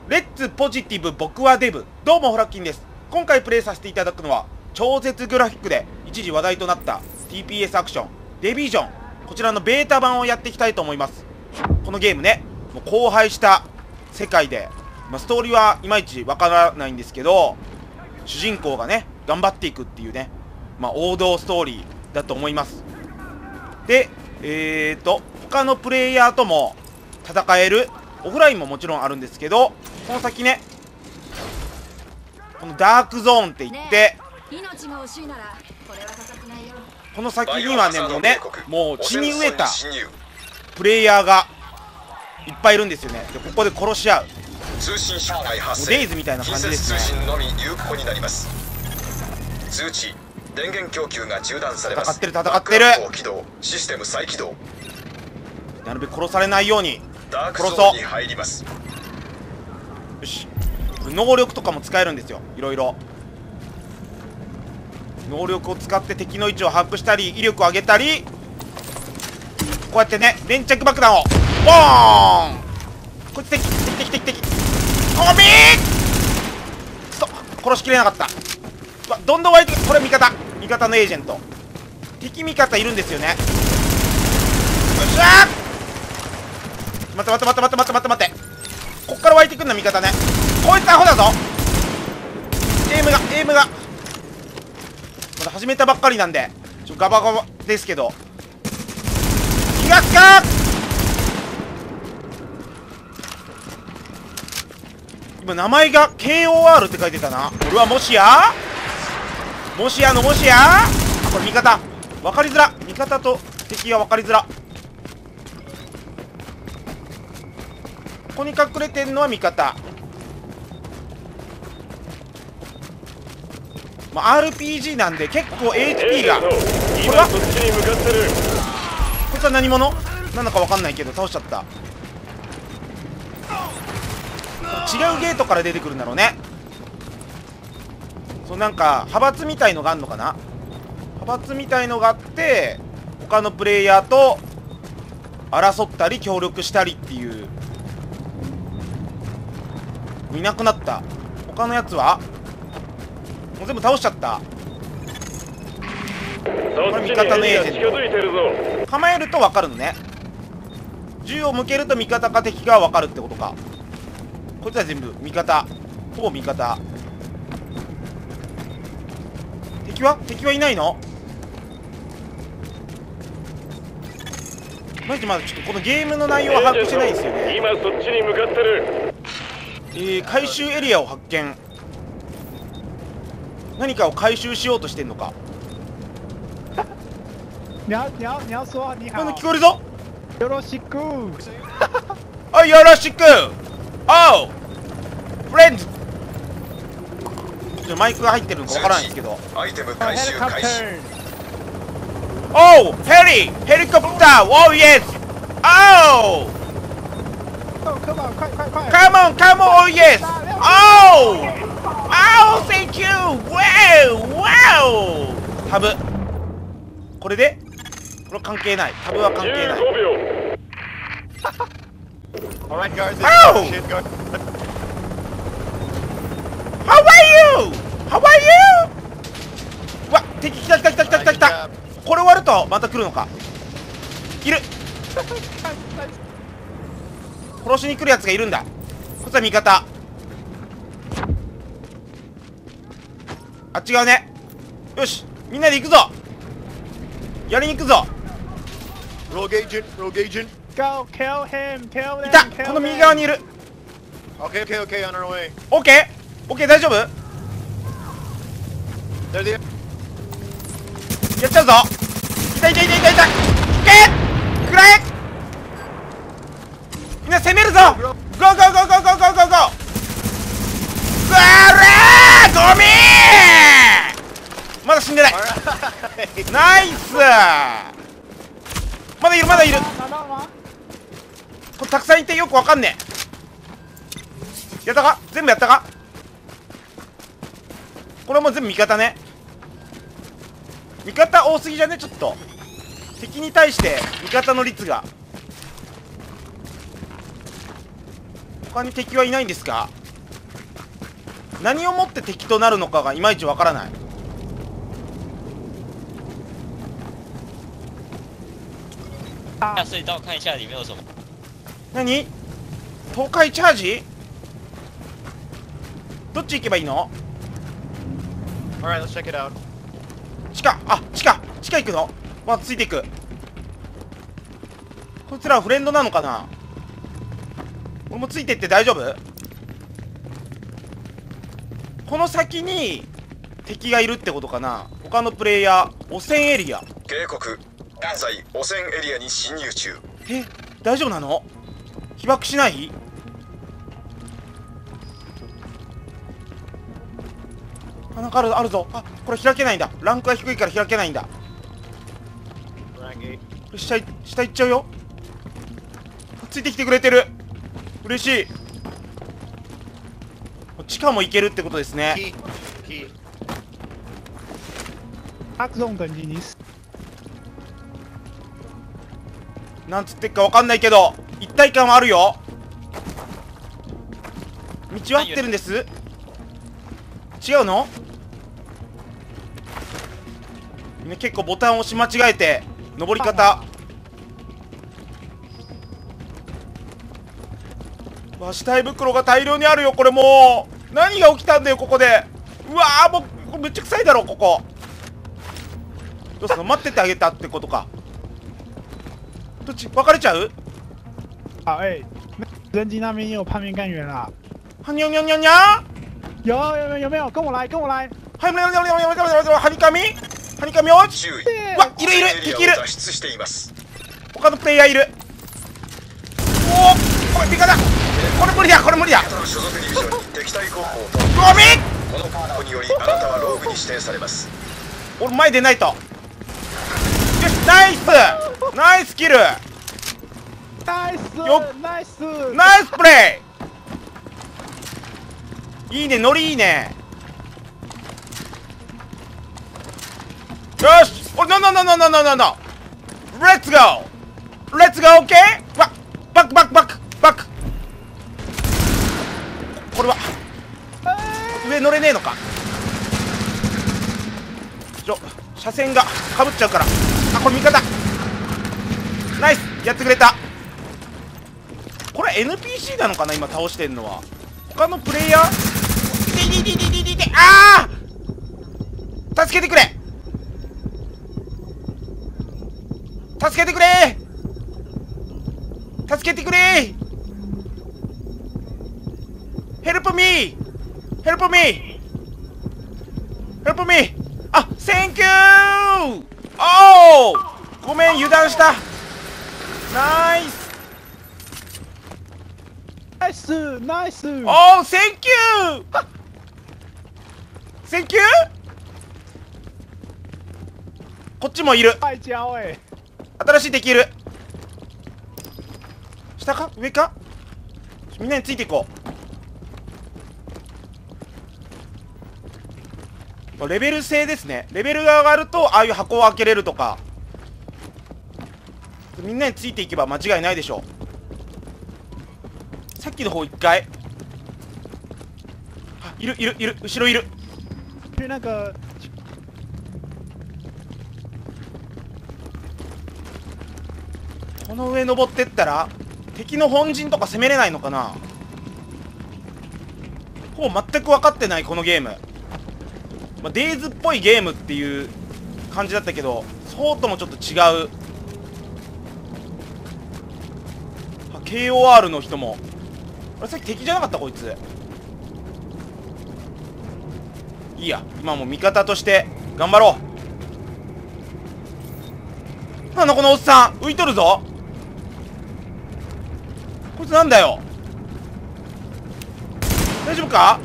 レッツポジティブ僕はデブ。どうもホラッキンです。今回プレイさせていただくのは超絶グラフィックで一時話題となった TPS アクションデビジョン、こちらのベータ版をやっていきたいと思います。このゲームね、もう荒廃した世界で、ストーリーはいまいちわからないんですけど、主人公がね頑張っていくっていうね、王道ストーリーだと思います。で他のプレイヤーとも戦える、オフラインももちろんあるんですけど、この先ね、このダークゾーンって言って、この先にはねもう血に飢えたプレイヤーがいっぱいいるんですよね。でここで殺し合う、 通信失敗発生。 デイズみたいな感じですね。 近接通信のみ有効になります。通知、電源供給が中断されます。 戦ってるバックアップを起動、システム再起動。 なるべく殺されないようにダークゾーンに入ります。 よし、能力とかも使えるんですよ。いろいろ能力を使って敵の位置を把握したり威力を上げたり、こうやってね連着爆弾をボーン、こいつ敵コミー、くそ殺しきれなかった。うわ、どんどん湧いてくる。これ味方のエージェント、敵味方いるんですよね。よっしゃー、待ってこっから湧いてくんな味方ね。こいつアホだぞ。エイムがまだ始めたばっかりなんでガバガバですけど、気がつか今名前が KOR って書いてたな。俺はもしやこれ味方分かりづら、味方と敵が分かりづら。ここに隠れてんのは味方。RPG なんで結構 HP が、これはこいつは何者なのか分かんないけど倒しちゃった。違うゲートから出てくるんだろうね。そう、なんか派閥みたいのがあるのかな。派閥みたいのがあって、他のプレイヤーと争ったり協力したりっていう。いなくなった。他のやつはもう全部倒しちゃった。これ味方のエージェント、構えると分かるのね。銃を向けると味方か敵か分かるってことか。こいつは全部味方、ほぼ味方。敵はいないの？マジでまだちょっとこのゲームの内容は把握してないんですよね。 今そっちに向かってる。 回収エリアを発見。何かを回収しようとしてんのか。 你要说你好。 聞こえるぞ。 よろしく。 おい、よろしく。おう、フレンズ。マイクが入ってるのかわからないんですけど。 アイテム回収開始。 おう、ヘリコプター。おう、イエス。おう。 Come on, 快。 Come on, oh yes! Oh, thank you! Wow! タブ。これで？これ関係ない。タブは関係ない。 Alright guys, Oh! How are you? うわ、敵来た。これ終わるとまた来るのか。いる。殺しに来るやつがいるんだ。こいつは味方。あ、違うね。よし、みんなで行くぞ。やりに行くぞ。 Rogue agent. Go kill him. いた。この右側にいる。 Okay, on our way. オッケー、大丈夫？ There they are. やっちゃうぞ。痛い。いけ！くらえ！みんな攻めるぞ！ゴー！うわー！ゴミー！まだ死んでない。ナイス！まだいる。これたくさんいてよくわかんねえ。やったか？全部やったか？これはもう全部味方ね。味方多すぎじゃね？ちょっと敵に対して味方の率が。 他に敵はいないんですか？何をもって敵となるのかがいまいちわからない。 下隧道看一下里面有什么。 何？東海チャージ？どっち行けばいいの？ Alright, let's check it out. 地下行くの？まずついていく。こいつらはフレンドなのかな？俺もついてって大丈夫？この先に敵がいるってことかな？他のプレイヤー、汚染エリア。 警告、現在汚染エリアに侵入中。 え、大丈夫なの？被爆しない？あ、なんかあるぞ。あ、これ開けないんだ。ランクが低いから開けないんだ。 Rank 8. これ下行っちゃうよ。ついてきてくれてる。嬉しい。地下も行けるってことですね。 Key. 他这种等级你死。 なんつってっかわかんないけど一体感はあるよ。道は合ってるんです。違うの？みんな結構ボタンを押し間違えて登り方。わ、死体袋が大量にあるよ。これもう何が起きたんだよここで。うわー、もうここめっちゃ臭いだろここ。どうすんの？待っててあげたってことか。どっち別れちゃう？ 好，哎，人机那边也有叛变干员啦。 はにゃにゃにゃにゃ。 有没有？跟我来，跟我来。 はい、はにかみ落ち。 注意、 うわ、いるエリ敵いる。 アを脱出しています。 他のプレイヤーいる。おお、これ味方。これ無理だ。 あなたの所属ディビジョンに敵対候補を取る。 ゴミ。 この候補によりあなたはローグに指定されます。 俺前出ないと。よし、ナイスキル。 ナイスよナイスナイスプレイ。いいね、ノリいいね。よし、おい、ノーレッツゴーオッケー。わ、バック。これは上乗れねえのか。車線がかぶっちゃうから。あ、これ味方。ナイス、やってくれた。これ NPC なのかな今倒してんのは。他のプレイヤー。ああ、助けてくれ。ヘルプミー。あ、センキュー。おお、ごめん、油断した。ナイス。おお、センキュー。こっちもいる。 外交哎。 新しい敵いる。下か上か。みんなについていこう。レベル制ですね。レベルが上がるとああいう箱を開けれるとか。みんなについていけば間違いないでしょう。さっきの方一回。あ、いる後ろいる。 那个この上登ってったら敵の本陣とか攻めれないのかな。ほぼ全く分かってないこのゲーム。まあ、デイズっぽいゲームっていう感じだったけど、そうともちょっと違う。KOR の人も。あれさっき敵じゃなかったこいつ。いいや、今もう味方として頑張ろう。なんだこのおっさん、浮いとるぞ。こいつなんだよ。大丈夫か。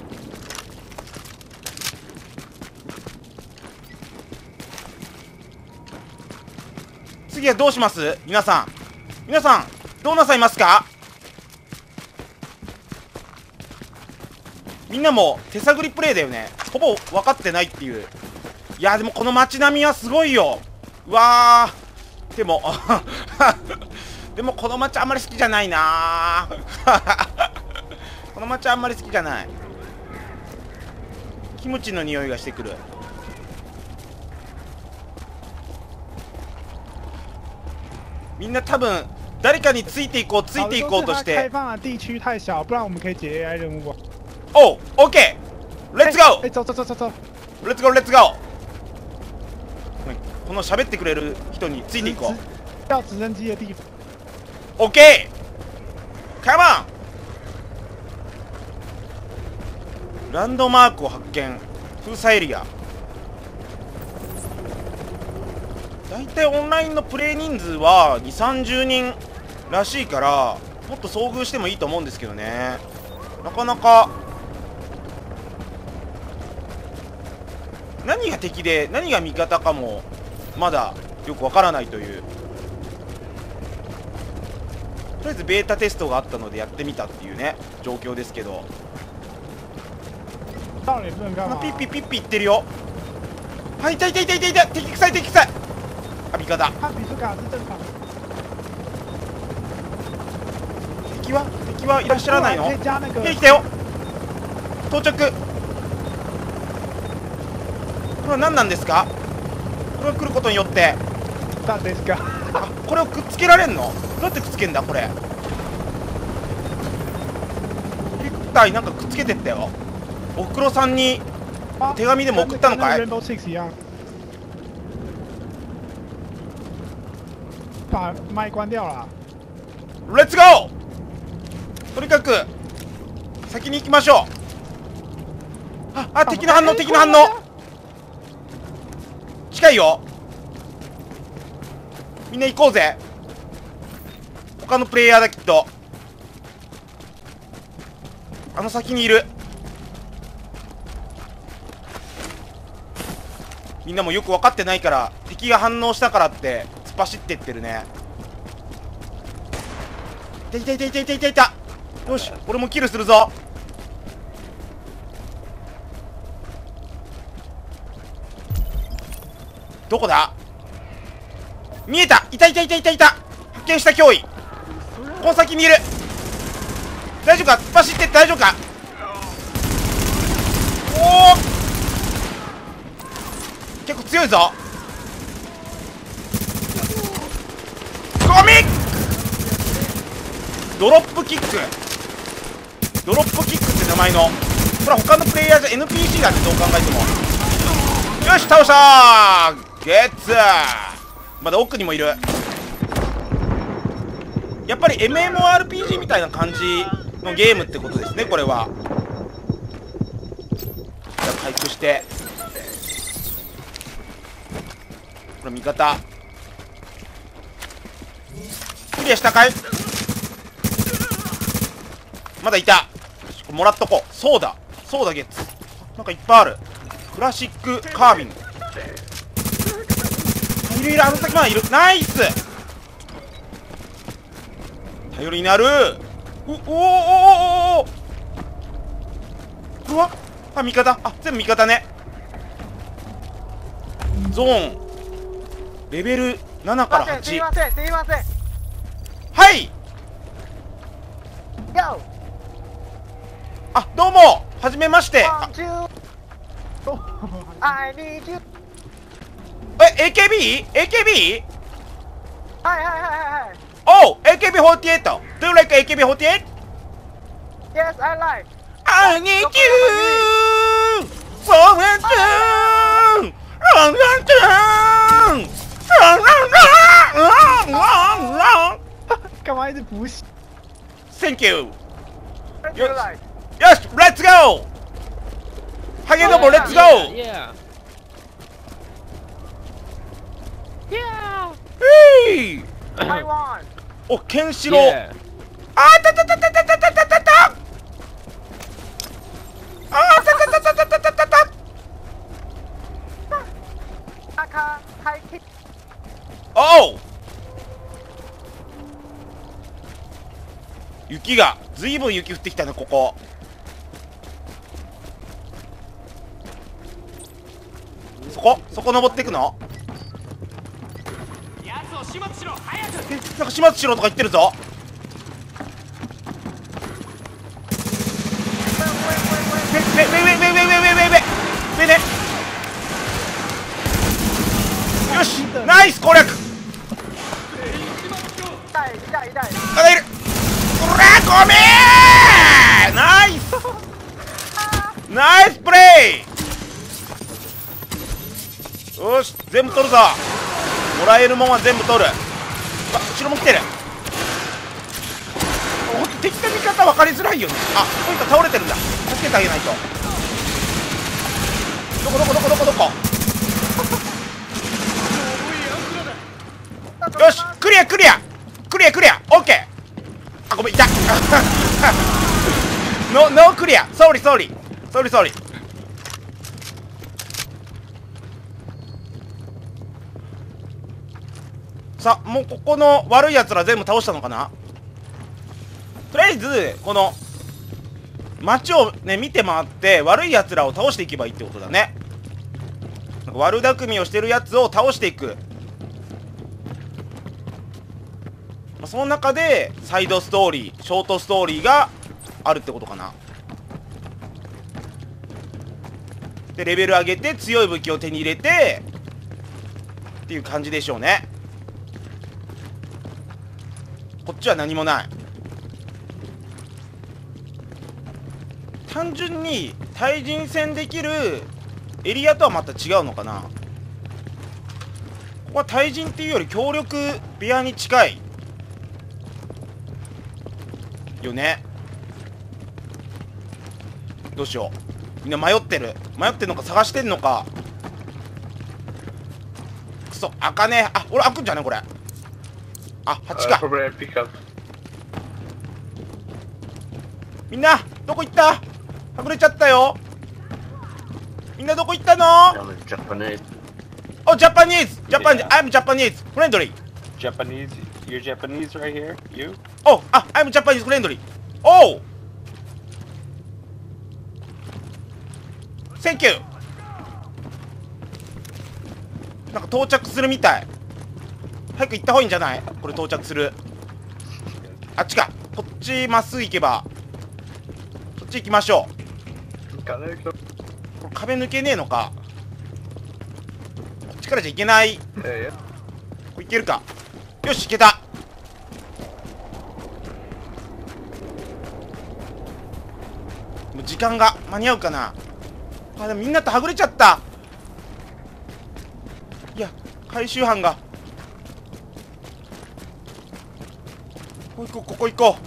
次はどうします？皆さんどうなさいますか？みんなも手探りプレイだよね。ほぼ分かってないっていう。いやでもこの街並みはすごいよ。うわー、でもでもこの街あんまり好きじゃないなーこの街あんまり好きじゃない。キムチの匂いがしてくる。みんな多分誰かについていこうついていこうとし开て。 放的地区太小，不然我们可以解 AI 任务。 おう、オッケー、レッツゴー、 走走走走走。 レッツゴーレッツゴー。この喋ってくれる人についていこう。 要直升机的地方。 オッケー、カモン。ランドマークを発見。封鎖エリア。だいたいオンラインのプレイ人数は2、30人らしいから、もっと遭遇してもいいと思うんですけどね。なかなか何が敵で何が味方かもまだよくわからないという。とりあえずベータテストがあったのでやってみたっていうね状況ですけど。 到底不能干嘛？ ピッピッピッピ言ってるよ。はい、いたいたいたいたいた、敵臭い敵臭い。あ、味方。 他比斯卡是正常。 敵はいらっしゃらないの？ 可以加那个。 兵来たよ。到着。これは何なんですか？これが来ることによって何ですか？ あ、これをくっつけられんの？どうやってくっつけんだこれ。ヘリコプターになんかくっつけてったよ。おふくろさんに手紙でも送ったのかい？ Rainbow Six 一样。把麦关掉了。 レッツゴー。とにかく先に行きましょう。あ、敵の反応敵の反応。近いよ。みんな行こうぜ。他のプレイヤーだきっと。あの先にいる。みんなもよく分かってないから敵が反応したからって突っ走ってってるね。いたいたいたいたいたいた。よし、俺もキルするぞ。どこだ？見えた。いたいたいたいたいた。発見した脅威。この先にいる。大丈夫か？突っ走ってって大丈夫か？おお、結構強いぞ。ゴミドロップキック。ドロップキックって名前の、これは他のプレイヤーじゃ NPC だってどう考えても。よし、倒したー。ゲッツー。まだ奥にもいる。やっぱり MMORPG みたいな感じのゲームってことですね、これは。じゃあ回復して、これ味方クリアしたかい？まだいた。もらっとこう。そうだゲッツ。なんかいっぱいある。クラシックカービング。いるいる、あの先までいる。ナイス。頼りになる。おお、うわ、あ、味方。あ、全部味方ね。ゾーンレベル7から8。 すいませんすいません。 はい。 Go! あ、どうもはじめまして。あ、 Want you? I need you! え、AKB？ はいはいはいはい。 おう、AKB48。 Do you like AKB48? Yes, I like. I need you for a turn. 干嘛一直补血？ Thank you. What do you like? Yes, let's go. ハゲども、let's go. Yeah. Hey. I want. お、ケンシロウ。 Yeah. あたたたたたたたたたた。あたたたたたたたた。 赤、はい、キック。 おう。雪がずいぶん雪降ってきたね、ここ。そこ登っていくの？え、なんか始末しろとか言ってるぞ。 上ね。よしナイス攻略。 痛い痛い痛い。 まだいる。こらごめー。ナイスナイスプレイ。よし全部取るぞ。もらえるもんは全部取る。後ろも来てる。ほんと敵と味方分かりづらいよね。あ、こいつ倒れてるんだ。助けてあげないと。どこよしクリアオッケー。あごめんいたノークリア。ソーリー。さあもうここの悪いやつら全部倒したのかな。とりあえずこの街をね見て回って悪いやつらを倒していけばいいってことだね。なんか悪巧みをしてるやつを倒していく。その中でサイドストーリーショートストーリーがあるってことかな。でレベル上げて強い武器を手に入れてっていう感じでしょうね。こっちは何もない。単純に対人戦できるエリアとはまた違うのかな。ここは対人っていうより協力部屋に近いよね。どうしよう。みんな迷ってるのか探してんのか。くそ開かねえ。あ俺開くんじゃねこれ。あ8か。みんなどこ行った。隠れちゃったよ。みんなどこ行ったの。 ジャパニーズ。 おジャパニーズ。I'm Japanese friendly. Japanese? You're Japanese right here? You? Oh, I'm Japanese friendly. Oh! Thank you! なんか到着するみたい。早く行った方がいいんじゃない。これ到着する。あっちか。こっちまっすぐ行けば。そっち行きましょう。これ壁抜けねえのか。こっちからじゃいけない。これいけるか。よし行けた。もう時間が間に合うかな。あでもみんなとはぐれちゃった。いや回収班が。ここ行こ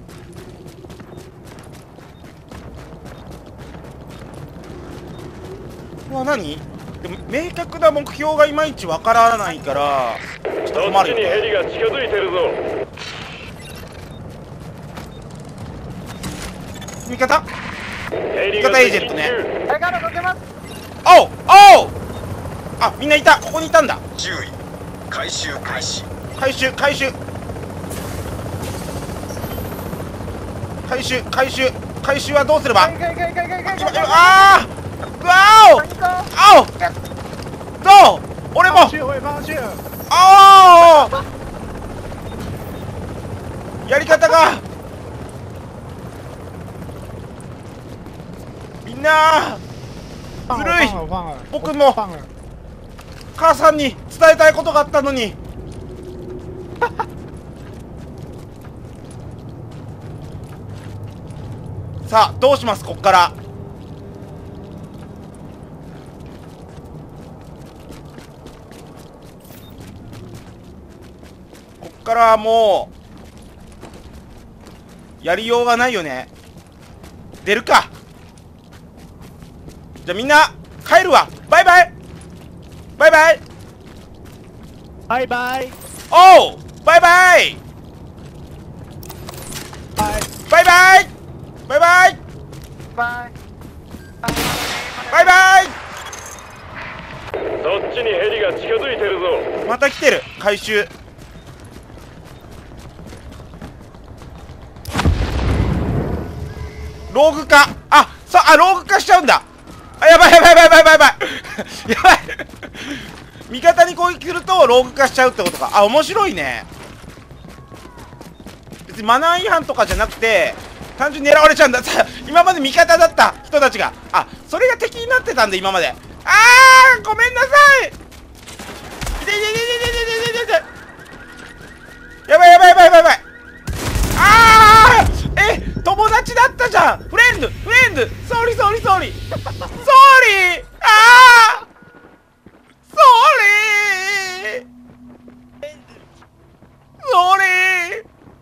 う。うわ何でも明確な目標がいまいちわからないからちょっと困るよね。 ヘリが近づいてるぞ。 味方エージェントね。 はいから乗ってます。 おうあみんないた。ここにいたんだ。 注意回収開始。 回収はどうすれば。ああうわおどう俺もああやり方がみんなずるい。僕も母さんに伝えたいことがあったのにさあどうします。こっからはもうやりようがないよね。出るか。じゃあみんな帰るわ。バイバイおうバイバイそっちにヘリが近づいてるぞ。 また来てる。回収ローグ化。ローグ化しちゃうんだ。やばいやばい味方に攻撃するとローグ化しちゃうってことか。面白いね。別にマナー違反とかじゃなくて単純に狙われちゃうんだ。さ今まで味方だった人たちが、あ、それが敵になってたんだ今まで。ごめんなさい。痛い痛い痛い痛い痛い痛い痛い。やばいやばいやばいやばいやばい。友達だったじゃん。フレンドフレンド、ソーリーソーリーソーリーソーリー。ソーリーソーリー。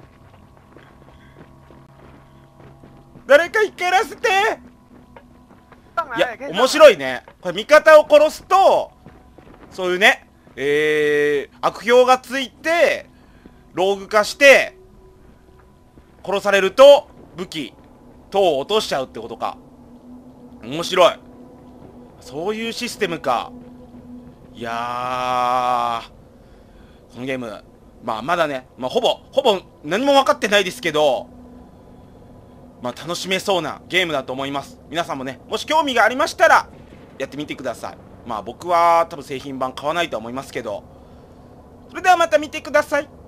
誰か一回やらせて。いや面白いねこれ。味方を殺すとそういうね、悪評がついてローグ化して殺されると武器等を落としちゃうってことか。面白い。そういうシステムか。いやー、このゲームまあまだね、ほぼ何も分かってないですけど、楽しめそうなゲームだと思います。皆さんもね、もし興味がありましたらやってみてください。僕は多分製品版買わないとは思いますけど、それではまた見てください。